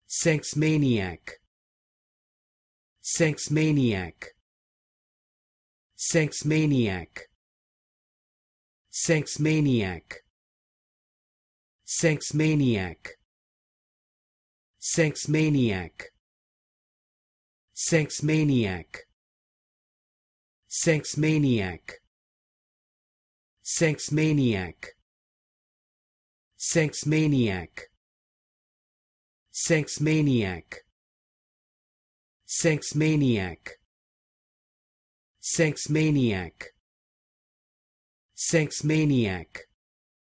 Maniac, Maniac, Maniac, Maniac, Maniac, Maniac, Maniac, Maniac, Maniac, Maniac, Maniac, Maniac, Maniac, Maniac,